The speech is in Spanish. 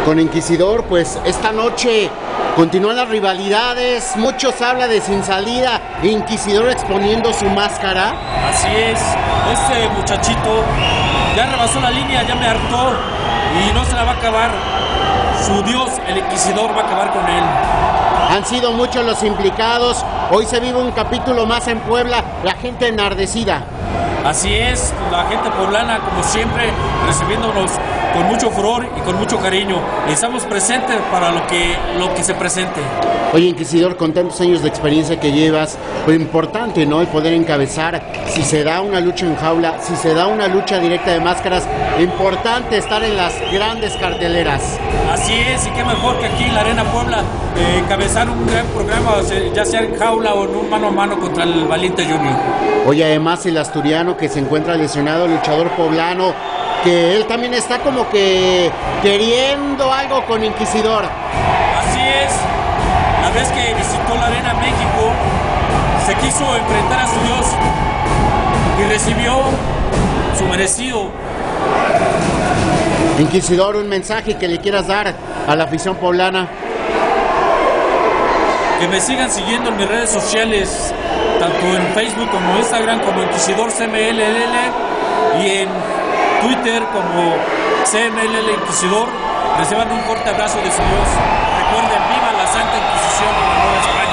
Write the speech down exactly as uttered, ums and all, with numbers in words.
con Inquisidor, pues esta noche continúan las rivalidades, muchos hablan de Sin Salida, Inquisidor exponiendo su máscara. Así es, este muchachito ya rebasó la línea, ya me hartó y no se la va a acabar. Su Dios, el Inquisidor, va a acabar con él. Han sido muchos los implicados, hoy se vive un capítulo más en Puebla, la gente enardecida. Así es, la gente poblana, como siempre, recibiéndonos con mucho furor y con mucho cariño. Y estamos presentes para lo que, lo que se presente. Oye, Inquisidor, con tantos años de experiencia que llevas, pues importante, ¿no?, el poder encabezar, si se da una lucha en jaula, si se da una lucha directa de máscaras, importante estar en las grandes carteleras. Así es, y qué mejor que aquí en la Arena Puebla, eh, encabezar un gran programa, ya sea en jaula o en un mano a mano contra el Valiente Junior. Oye, además el asturiano que se encuentra lesionado, luchador poblano, que él también está como que queriendo algo con Inquisidor. Así es, la vez que visitó la Arena México, se quiso enfrentar a su Dios y recibió su merecido. Inquisidor, un mensaje que le quieras dar a la afición poblana. Que me sigan siguiendo en mis redes sociales, tanto en Facebook como Instagram, como Inquisidor C M L L, y en Twitter como C M L L Inquisidor. Reciban un fuerte abrazo de su Dios. Recuerden, viva la Santa Inquisición en la Nueva España.